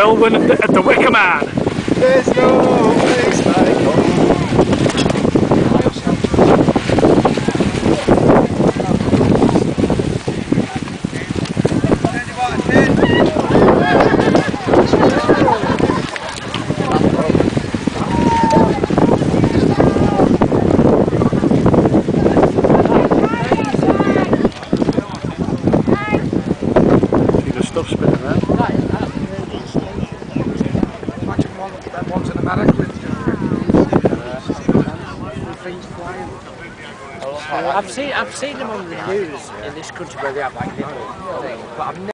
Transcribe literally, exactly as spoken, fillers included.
Welwyn at the, at the Wicker Man. There's no place like home. Stop spinning, man. One's in America with I've seen I've seen them on the news in this country where they have like little things, but I've never